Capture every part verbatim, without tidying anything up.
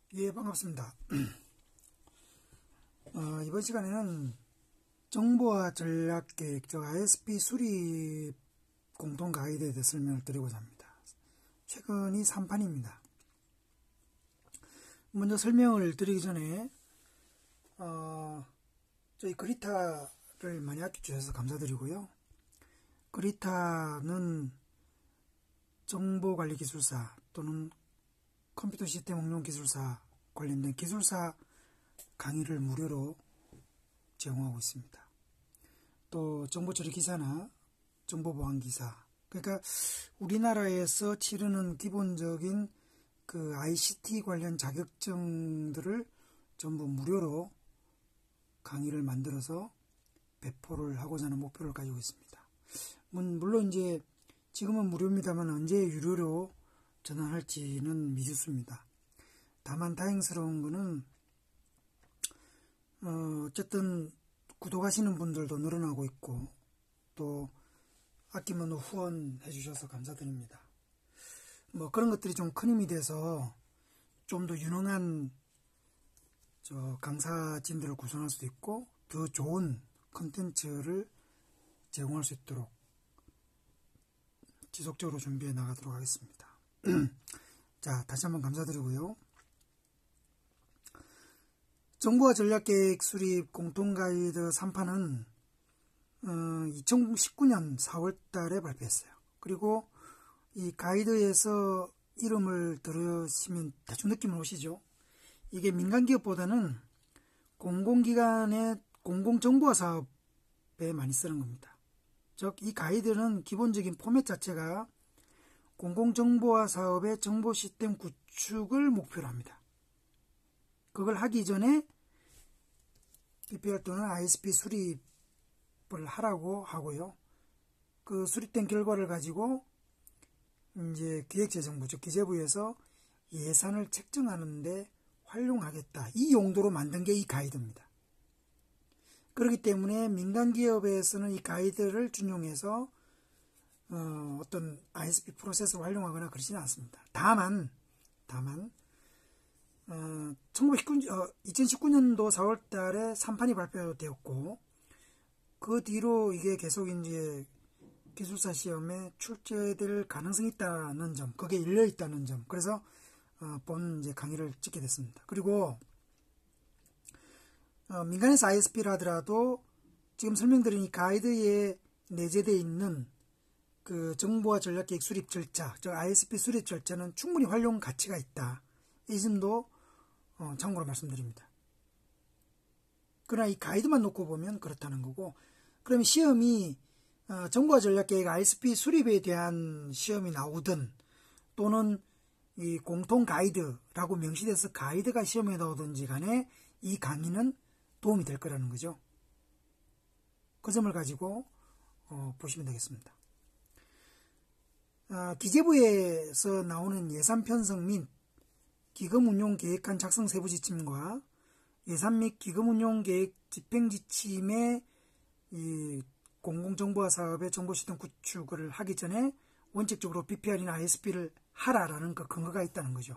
예, 반갑습니다. 어, 이번 시간에는 정보화 전략계획, 즉 아이에스피 수립 공통 가이드에 대해 설명을 드리고자 합니다. 최근이 삼 판입니다. 먼저 설명을 드리기 전에 어, 저희 그리타를 많이 아껴주셔서 감사드리고요. 그리타는 정보관리기술사 또는 컴퓨터 시스템 응용 기술사 관련된 기술사 강의를 무료로 제공하고 있습니다. 또 정보처리 기사나 정보보안 기사, 그러니까 우리나라에서 치르는 기본적인 그 아이씨티 관련 자격증들을 전부 무료로 강의를 만들어서 배포를 하고자 하는 목표를 가지고 있습니다. 물론 이제 지금은 무료입니다만 언제 유료로 전환할지는 미지수입니다. 다만 다행스러운 거는 어, 어쨌든 구독하시는 분들도 늘어나고 있고 또 아끼면 후원해 주셔서 감사드립니다. 뭐 그런 것들이 좀 큰 힘이 돼서 좀 더 유능한 저 강사진들을 구성할 수도 있고 더 좋은 컨텐츠를 제공할 수 있도록 지속적으로 준비해 나가도록 하겠습니다. 자, 다시 한번 감사드리고요. 정보화 전략계획 수립 공통가이드 삼 판은 어, 이천십구 년 사월 달에 발표했어요. 그리고 이 가이드에서 이름을 들으시면 대충 느낌을 오시죠. 이게 민간기업보다는 공공기관의 공공정보화 사업에 많이 쓰는 겁니다. 즉, 이 가이드는 기본적인 포맷 자체가 공공정보화 사업의 정보 시스템 구축을 목표로 합니다. 그걸 하기 전에 피피알 또는 아이에스피 수립을 하라고 하고요. 그 수립된 결과를 가지고 이제 기획재정부, 즉 기재부에서 예산을 책정하는데 활용하겠다. 이 용도로 만든 게 이 가이드입니다. 그렇기 때문에 민간기업에서는 이 가이드를 준용해서 어, 어떤 아이에스피 프로세스를 활용하거나 그러지는 않습니다. 다만, 다만, 어, 이천십구 년도 사월 달에 삼 판이 발표되었고, 그 뒤로 이게 계속 이제 기술사 시험에 출제될 가능성이 있다는 점, 그게 열려 있다는 점, 그래서 어, 본 이제 강의를 찍게 됐습니다. 그리고 어, 민간에서 아이에스피를 하더라도 지금 설명드린 이 가이드에 내재되어 있는 그 정보화 전략계획 수립 절차, 즉 아이에스피 수립 절차는 충분히 활용 가치가 있다. 이 점도 어, 참고로 말씀드립니다. 그러나 이 가이드만 놓고 보면 그렇다는 거고, 그러면 시험이 어, 정보화 전략계획 아이에스피 수립에 대한 시험이 나오든 또는 이 공통 가이드라고 명시돼서 가이드가 시험에 나오든지 간에 이 강의는 도움이 될 거라는 거죠. 그 점을 가지고 어, 보시면 되겠습니다. 어, 기재부에서 나오는 예산 편성 및 기금 운용 계획안 작성 세부 지침과 예산 및 기금 운용 계획 집행 지침의 이 공공정보화 사업의 정보 시스템 구축을 하기 전에 원칙적으로 피피알이나 아이에스피를 하라라는 그 근거가 있다는 거죠.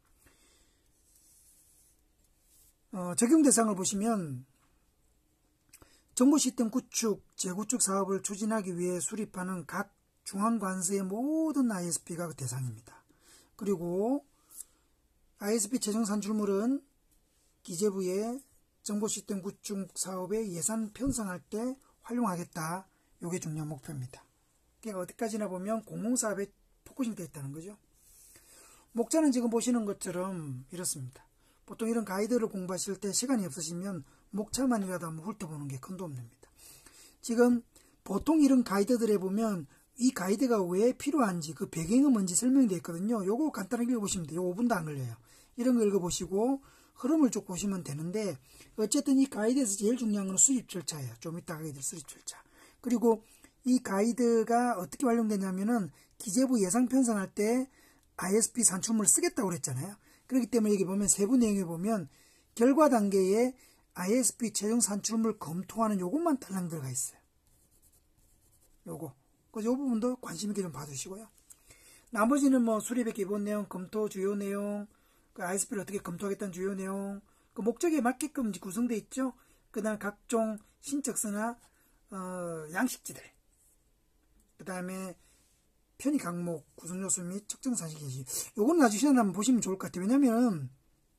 어, 적용 대상을 보시면 정보 시스템 구축, 재구축 사업을 추진하기 위해 수립하는 각 중앙관서의 모든 아이에스피가 그 대상입니다. 그리고 아이에스피 최종 산출물은 기재부의 정보 시스템 구축 사업의 예산 편성할 때 활용하겠다. 이게 중요한 목표입니다. 그러니까 어디까지나 보면 공공사업에 포커싱 되어 있다는 거죠. 목차는 지금 보시는 것처럼 이렇습니다. 보통 이런 가이드를 공부하실 때 시간이 없으시면 목차만이라도 한번 훑어보는 게 큰 도움 됩니다. 지금 보통 이런 가이드들에 보면 이 가이드가 왜 필요한지 그 배경은 뭔지 설명이 되어 있거든요. 요거 간단하게 읽어보시면 돼요. 오 분도 안 걸려요. 이런 거 읽어보시고 흐름을 쭉 보시면 되는데, 어쨌든 이 가이드에서 제일 중요한 건 수립 절차예요. 좀 이따 하게 될 수립 절차. 그리고 이 가이드가 어떻게 활용되냐면은 기재부 예산 편성할 때 아이에스피 산출물을 쓰겠다고 그랬잖아요. 그렇기 때문에 여기 보면 세부 내용에 보면 결과 단계에 아이에스피 최종 산출물 검토하는 요것만 달랑 들어가 있어요. 요거. 그래서 이 부분도 관심 있게 좀 봐주시고요. 나머지는 뭐 수립의 기본 내용, 검토 주요 내용, 그 아이에스피를 어떻게 검토하겠다는 주요 내용, 그 목적에 맞게끔 구성되어 있죠. 그 다음에 각종 신적서나 어, 양식지들, 그 다음에 편의 항목, 구성 요소 및 측정 사실 게시. 요거는 나중에 시간 나면 보시면 좋을 것 같아요. 왜냐면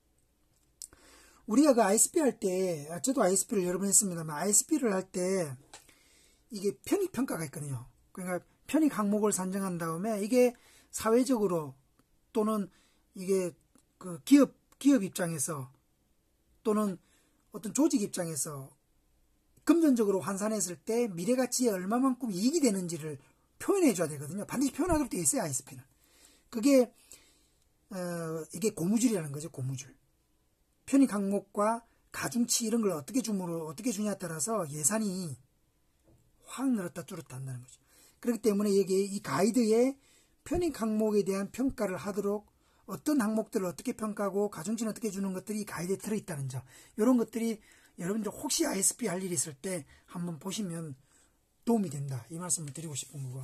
우리가 그 아이에스피 할 때, 저도 아이에스피를 여러 번 했습니다만, 아이에스피를 할 때 이게 편익 평가가 있거든요. 그러니까 편익 항목을 산정한 다음에 이게 사회적으로 또는 이게 그 기업 기업 입장에서 또는 어떤 조직 입장에서 금전적으로 환산했을 때 미래가치에 얼마만큼 이익이 되는지를 표현해 줘야 되거든요. 반드시 표현하도록 되어 있어요, 아이에스피는. 그게 어, 이게 고무줄이라는 거죠, 고무줄. 편익 항목과 가중치 이런 걸 어떻게 주므로 어떻게 주냐에 따라서 예산이 확 늘었다 줄었다 한다는 거죠. 그렇기 때문에 여기 이 가이드에 편익 항목에 대한 평가를 하도록 어떤 항목들을 어떻게 평가하고 가중치는 어떻게 주는 것들이 가이드에 들어있다는 점. 이런 것들이 여러분들 혹시 아이에스피 할 일이 있을 때 한번 보시면 도움이 된다. 이 말씀을 드리고 싶은 거고.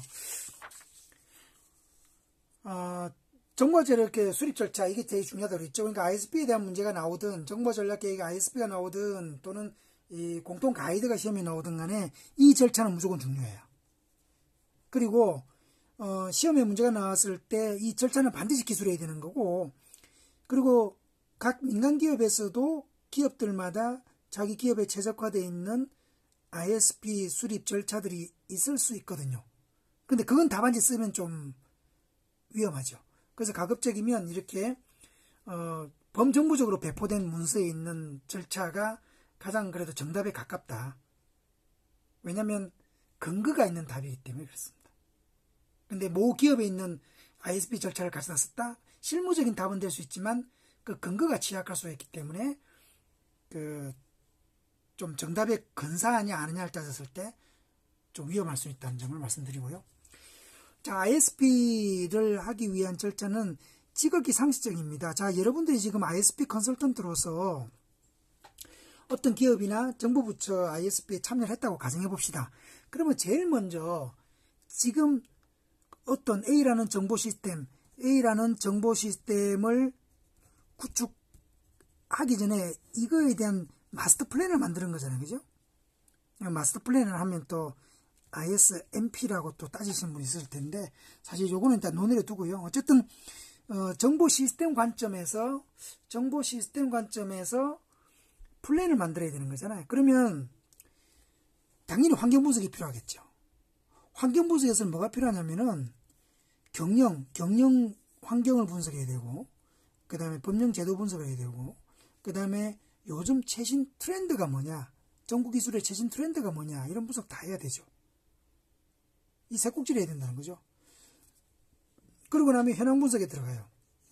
어, 정보전략 계획 수립 절차, 이게 되게 중요하다고 그랬죠. 그러니까 아이에스피에 대한 문제가 나오든 정보전략 계획 아이에스피가 나오든 또는 이 공통 가이드가 시험에 나오든 간에 이 절차는 무조건 중요해요. 그리고 어, 시험에 문제가 나왔을 때 이 절차는 반드시 기술해야 되는 거고, 그리고 각 민간 기업에서도 기업들마다 자기 기업에 최적화되어 있는 아이에스피 수립 절차들이 있을 수 있거든요. 근데 그건 답안지 쓰면 좀 위험하죠. 그래서 가급적이면 이렇게 어, 범정부적으로 배포된 문서에 있는 절차가 가장 그래도 정답에 가깝다. 왜냐하면 근거가 있는 답이기 때문에 그렇습니다. 근데 모 기업에 있는 아이에스피 절차를 가져다 썼다? 실무적인 답은 될 수 있지만 그 근거가 취약할 수 있기 때문에 그 좀 정답에 근사하냐 아니냐를 따졌을 때 좀 위험할 수 있다는 점을 말씀드리고요. 자, 아이에스피를 하기 위한 절차는 지극히 상식적입니다. 자, 여러분들이 지금 아이에스피 컨설턴트로서 어떤 기업이나 정부 부처 아이에스피에 참여를 했다고 가정해 봅시다. 그러면 제일 먼저 지금 어떤 A라는 정보 시스템, A라는 정보 시스템을 구축하기 전에 이거에 대한 마스터 플랜을 만드는 거잖아요. 그죠? 마스터 플랜을 하면 또 아이에스엠피라고 또 따지시는 분이 있을 텐데, 사실 요거는 일단 논의를 두고요. 어쨌든 어, 정보 시스템 관점에서 정보 시스템 관점에서 플랜을 만들어야 되는 거잖아요. 그러면 당연히 환경 분석이 필요하겠죠. 환경 분석에서는 뭐가 필요하냐면은 경영, 경영 환경을 분석해야 되고, 그 다음에 법령 제도 분석을 해야 되고, 그 다음에 요즘 최신 트렌드가 뭐냐, 정부 기술의 최신 트렌드가 뭐냐, 이런 분석 다 해야 되죠. 이 세 꼭지를 해야 된다는 거죠. 그러고 나면 현황 분석에 들어가요.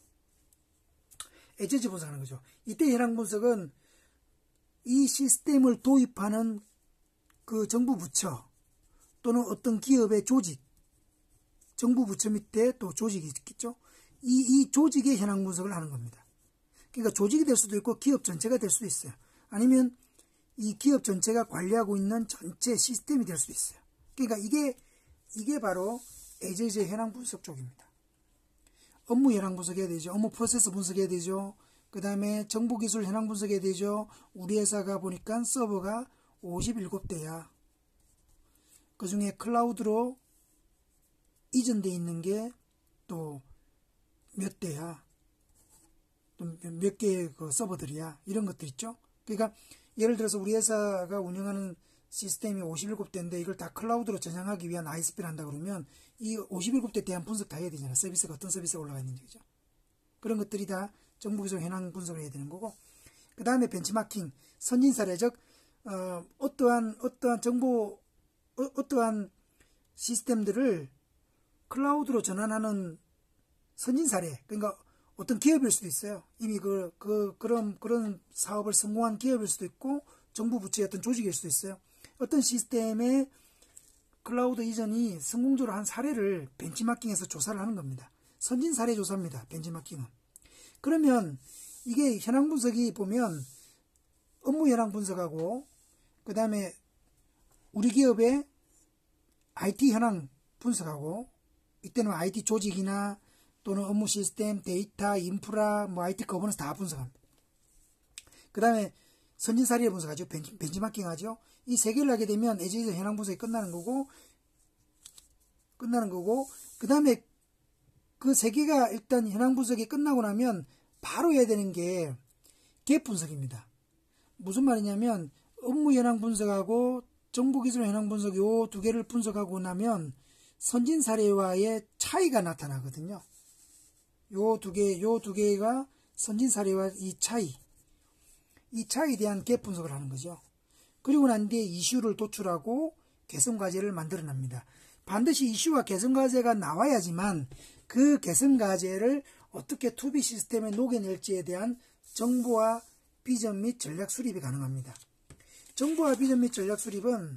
에이치지 분석하는 거죠. 이때 현황 분석은 이 시스템을 도입하는 그 정부 부처 또는 어떤 기업의 조직, 정부 부처 밑에 또 조직이 있겠죠. 이, 이 조직의 현황 분석을 하는 겁니다. 그러니까 조직이 될 수도 있고 기업 전체가 될 수도 있어요. 아니면 이 기업 전체가 관리하고 있는 전체 시스템이 될 수도 있어요. 그러니까 이게 이게 바로 에이지지 현황 분석 쪽입니다. 업무 현황 분석해야 되죠. 업무 프로세스 분석해야 되죠. 그 다음에 정보 기술 현황 분석해야 되죠. 우리 회사가 보니까 서버가 오십칠 대야. 그 중에 클라우드로 이전되어 있는 게 또 몇 대야. 또 몇 개의 그 서버들이야. 이런 것들 있죠. 그러니까 예를 들어서 우리 회사가 운영하는 시스템이 오십칠 대인데 이걸 다 클라우드로 전향하기 위한 아이에스피를 한다 그러면 이 오십칠 대에 대한 분석 다 해야 되잖아요. 서비스가 어떤 서비스가 올라가 있는지. 그죠? 그런 것들이 다 정부기술 현황 분석을 해야 되는 거고, 그 다음에 벤치마킹, 선진 사례, 즉 어, 어떠한 어떠한 정보 어, 어떠한 시스템들을 클라우드로 전환하는 선진 사례, 그러니까 어떤 기업일 수도 있어요. 이미 그, 그 그런 그런 사업을 성공한 기업일 수도 있고 정부 부처의 어떤 조직일 수도 있어요. 어떤 시스템의 클라우드 이전이 성공적으로 한 사례를 벤치마킹해서 조사를 하는 겁니다. 선진 사례 조사입니다. 벤치마킹은. 그러면 이게 현황 분석이 보면 업무 현황 분석하고 그 다음에 우리 기업의 아이티 현황 분석하고, 이때는 아이티 조직이나 또는 업무 시스템, 데이터, 인프라, 뭐 아이티 거버넌스 다 분석합니다. 그 다음에 선진사례 분석하죠. 벤치, 벤치마킹 하죠. 이 세 개를 하게 되면 에즈에서 현황 분석이 끝나는 거고, 끝나는 거고, 그 다음에 그 세 개가 일단 현황 분석이 끝나고 나면 바로 해야 되는 게 갭 분석입니다. 무슨 말이냐면 업무 현황 분석하고 정보기술 현황 분석 요 두 개를 분석하고 나면 선진 사례와의 차이가 나타나거든요. 요 두 개, 요 두 개가 선진 사례와 이 차이, 이 차이에 대한 갭 분석을 하는 거죠. 그리고 난 뒤에 이슈를 도출하고 개선 과제를 만들어냅니다. 반드시 이슈와 개선 과제가 나와야지만 그 개선 과제를 어떻게 투비 시스템에 녹여낼지에 대한 정보와 비전 및 전략 수립이 가능합니다. 정보와 비전 및 전략 수립은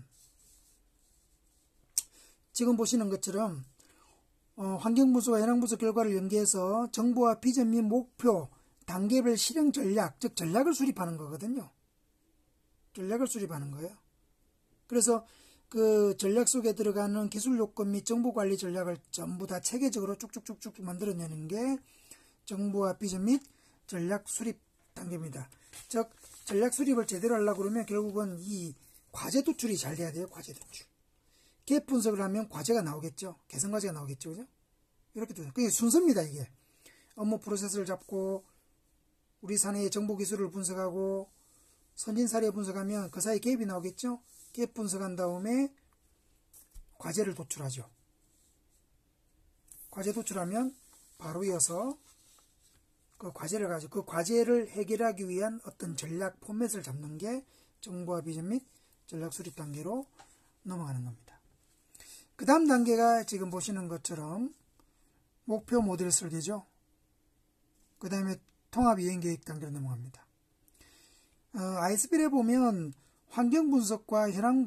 지금 보시는 것처럼 어, 환경분석과 현황분석 결과를 연계해서 정보와 비전 및 목표, 단계별 실행 전략, 즉 전략을 수립하는 거거든요. 전략을 수립하는 거예요. 그래서 그 전략 속에 들어가는 기술 요건 및 정보관리 전략을 전부 다 체계적으로 쭉쭉쭉쭉 만들어내는 게 정보와 비전 및 전략 수립 단계입니다. 즉 전략 수립을 제대로 하려고 그러면 결국은 이 과제 도출이 잘 돼야 돼요. 과제 도출. 갭 분석을 하면 과제가 나오겠죠. 개선 과제가 나오겠죠. 그죠? 이렇게 돼요. 그게 순서입니다. 이게 업무 프로세스를 잡고 우리 사내의 정보 기술을 분석하고 선진 사례 분석하면 그 사이 갭이 나오겠죠. 갭 분석한 다음에 과제를 도출하죠. 과제 도출하면 바로 이어서 그 과제를 가지고 그 과제를 해결하기 위한 어떤 전략 포맷을 잡는 게 정보와 비전 및 전략 수립 단계로 넘어가는 겁니다. 그 다음 단계가 지금 보시는 것처럼 목표 모델 설계죠. 그 다음에 통합 이행 계획 단계로 넘어갑니다. 어, 아이에스피에 보면 환경 분석과 현황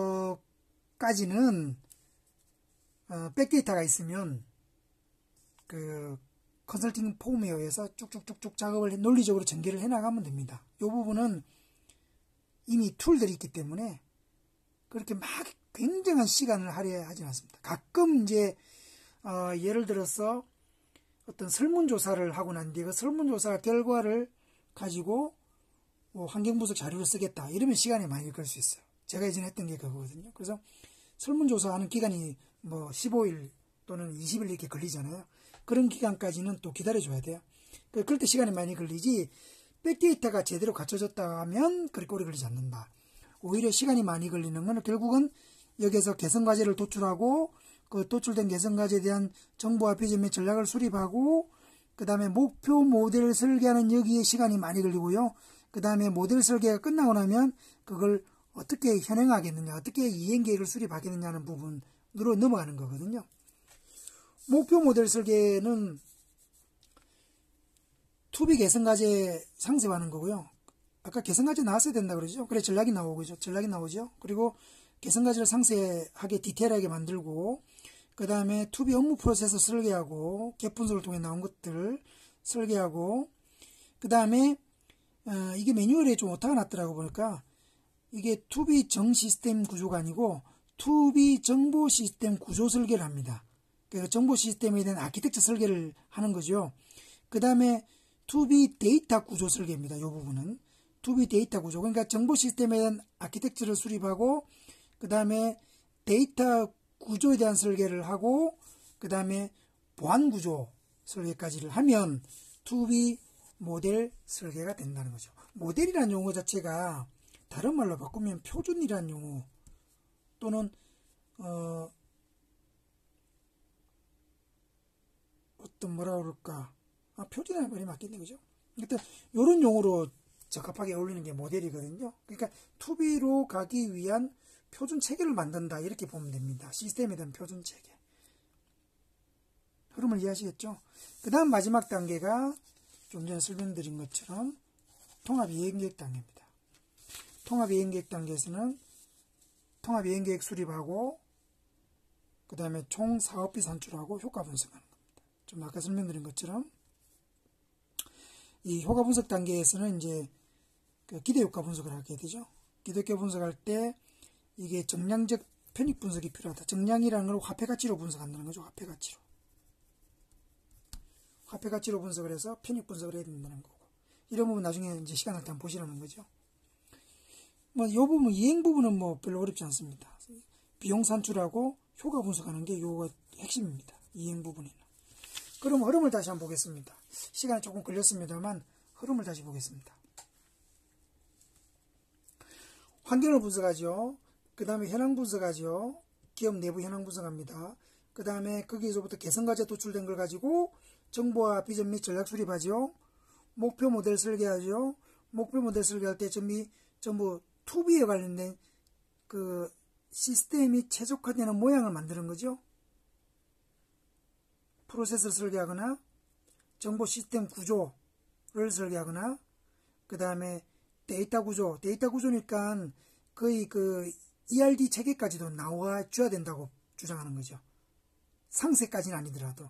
분석까지는 어, 백데이터가 있으면 그 컨설팅 폼에 의해서 쭉쭉쭉쭉 작업을 논리적으로 전개를 해나가면 됩니다. 이 부분은 이미 툴들이 있기 때문에 그렇게 막 굉장한 시간을 할애해야 하지 않습니다. 가끔 이제 어, 예를 들어서 어떤 설문조사를 하고 난 뒤에 그 설문조사 결과를 가지고 뭐 환경분석 자료를 쓰겠다 이러면 시간이 많이 걸릴 수 있어요. 제가 예전에 했던 게 그거거든요. 그래서 설문조사하는 기간이 뭐 십오 일 또는 이십 일 이렇게 걸리잖아요. 그런 기간까지는 또 기다려줘야 돼요. 그럴 때 시간이 많이 걸리지 백데이터가 제대로 갖춰졌다 하면 그렇게 오래 걸리지 않는다. 오히려 시간이 많이 걸리는 건 결국은 여기에서 개선과제를 도출하고 그 도출된 개선과제에 대한 정보와 비전 및 전략을 수립하고 그 다음에 목표 모델 설계하는 여기에 시간이 많이 걸리고요. 그 다음에 모델 설계가 끝나고 나면 그걸 어떻게 현행하겠느냐, 어떻게 이행계획을 수립하겠느냐는 부분으로 넘어가는 거거든요. 목표 모델 설계는 투비 개선과제 상세화하는 거고요. 아까 개선과제 나왔어야 된다 그러죠. 그래 전략이 나오죠. 전략이 나오죠. 그리고 개선과제를 상세하게 디테일하게 만들고 그 다음에 투비 업무 프로세스 설계하고 갭 분석을 통해 나온 것들 설계하고 그 다음에 어, 이게 매뉴얼에 좀 오타가 났더라고 보니까 이게 투비 정 시스템 구조가 아니고 투비 정보 시스템 구조 설계를 합니다. 그러니까 정보 시스템에 대한 아키텍처 설계를 하는 거죠. 그 다음에 투비 데이터 구조 설계입니다. 이 부분은 투비 데이터 구조. 그러니까 정보 시스템에 대한 아키텍처를 수립하고 그 다음에 데이터 구조에 대한 설계를 하고 그 다음에 보안 구조 설계까지를 하면 투비 모델 설계가 된다는 거죠. 모델이라는 용어 자체가 다른 말로 바꾸면 표준이라는 용어 또는 어, 어떤 뭐라 그럴까 아, 표준이라는 말이 맞겠네 그죠? 일단 이런 용어로 적합하게 어울리는 게 모델이거든요. 그러니까 투비로 가기 위한 표준 체계를 만든다 이렇게 보면 됩니다. 시스템에 대한 표준 체계. 흐름을 이해하시겠죠? 그 다음 마지막 단계가 좀 전에 설명드린 것처럼 통합 이행계획 단계입니다. 통합 이행계획 단계에서는 통합 이행계획 수립하고 그 다음에 총 사업비 산출하고 효과 분석하는 겁니다. 좀 아까 설명드린 것처럼 이 효과 분석 단계에서는 이제 그 기대 효과 분석을 하게 되죠. 기대 효과 분석할 때 이게 정량적 편익 분석이 필요하다. 정량이라는 걸 화폐 가치로 분석한다는 거죠. 화폐 가치로. 화폐 가치로 분석을 해서 편익 분석을 해야 된다는 거고. 이런 부분 나중에 이제 시간 날 때 한번 보시라는 거죠. 뭐, 이 부분, 이행 부분은 뭐 별로 어렵지 않습니다. 비용 산출하고 효과 분석하는 게 요거 핵심입니다. 이행 부분에는. 그럼 흐름을 다시 한번 보겠습니다. 시간이 조금 걸렸습니다만, 흐름을 다시 보겠습니다. 환경을 분석하죠. 그 다음에 현황 분석하죠. 기업 내부 현황 분석합니다. 그 다음에 거기에서부터 개선과제 도출된 걸 가지고 정보와 비전 및 전략 수립하죠. 목표 모델 설계하죠. 목표 모델 설계할 때 전부, 전부 투비에 관련된 그 시스템이 최적화되는 모양을 만드는 거죠. 프로세스를 설계하거나 정보 시스템 구조를 설계하거나 그 다음에 데이터 구조, 데이터 구조니까 거의 그 이알디 체계까지도 나와줘야 된다고 주장하는 거죠. 상세까지는 아니더라도.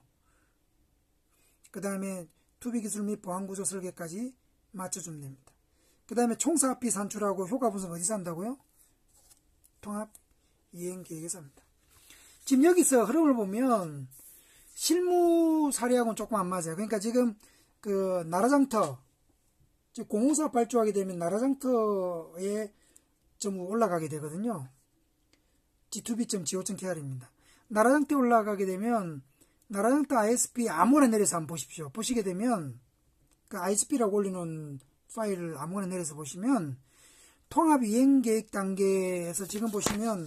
그 다음에 투비 기술 및 보안 구조 설계까지 맞춰주면 됩니다. 그 다음에 총사업비 산출하고 효과 분석 어디서 한다고요? 통합 이행 계획에서 합니다. 지금 여기서 흐름을 보면 실무 사례하고는 조금 안 맞아요. 그러니까 지금 그 나라장터, 즉 공공사업 발주하게 되면 나라장터에 전부 올라가게 되거든요. 지투비 점 지오 점 케이알입니다. 나라장터에 올라가게 되면 나라장터 아이에스피 아무거나 내려서 한번 보십시오. 보시게 되면 그 아이에스피라고 올려놓은 파일을 아무거나 내려서 보시면 통합 이행 계획 단계에서 지금 보시면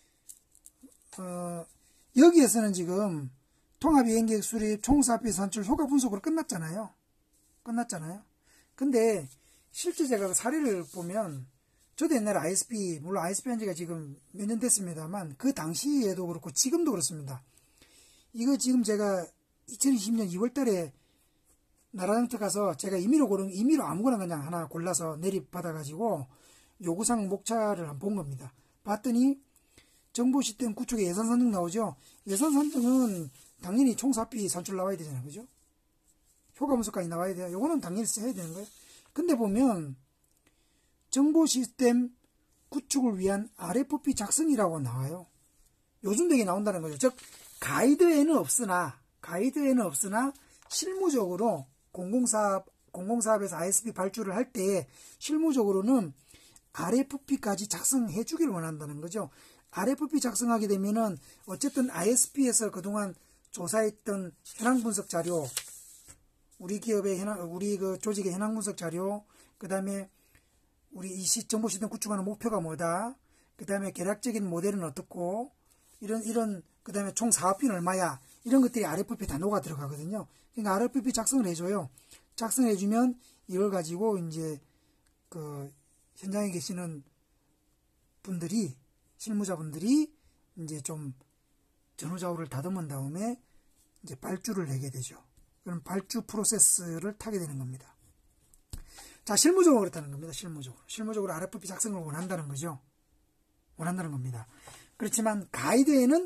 어, 여기에서는 지금 통합 이행 계획 수립 총사업비 산출 효과 분석으로 끝났잖아요. 끝났잖아요. 근데 실제 제가 그 사례를 보면 저도 옛날에 아이에스피, 물론 아이에스피 한 지가 지금 몇 년 됐습니다만 그 당시에도 그렇고 지금도 그렇습니다. 이거 지금 제가 이천이십 년 이월 달에 나라장터 가서 제가 임의로 고른, 임의로 아무거나 그냥 하나 골라서 내립받아가지고 요구사항 목차를 한번 본 겁니다. 봤더니 정보 시스템 구축에 예산 산정 나오죠. 예산 산정은 당연히 총사업비 산출 나와야 되잖아요. 그죠? 효과 분석까지 나와야 돼요. 요거는 당연히 써야 되는 거예요. 근데 보면 정보 시스템 구축을 위한 알에프피 작성이라고 나와요. 요즘 되게 나온다는 거죠. 즉 가이드에는 없으나 가이드에는 없으나 실무적으로 공공사업 공공사업에서 아이에스피 발주를 할 때 실무적으로는 알에프피까지 작성해 주기를 원한다는 거죠. 알에프피 작성하게 되면은 어쨌든 아이에스피에서 그동안 조사했던 현황 분석 자료, 우리 기업의 현황, 우리 그 조직의 현황 분석 자료, 그 다음에 우리 이 시, 정보 시스템 구축하는 목표가 뭐다, 그 다음에 계략적인 모델은 어떻고, 이런, 이런, 그 다음에 총 사업비는 얼마야, 이런 것들이 알에프피 다 녹아 들어가거든요. 그러니까 알에프피 작성을 해줘요. 작성해주면 이걸 가지고 이제 그 현장에 계시는 분들이, 실무자분들이 이제 좀 전후좌우를 다듬은 다음에 이제 발주를 내게 되죠. 그럼 발주 프로세스를 타게 되는 겁니다. 자, 실무적으로 그렇다는 겁니다. 실무적으로. 실무적으로 알에프피 작성을 원한다는 거죠. 원한다는 겁니다. 그렇지만 가이드에는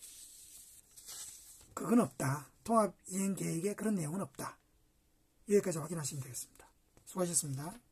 그건 없다. 통합 이행 계획에 그런 내용은 없다. 여기까지 확인하시면 되겠습니다. 수고하셨습니다.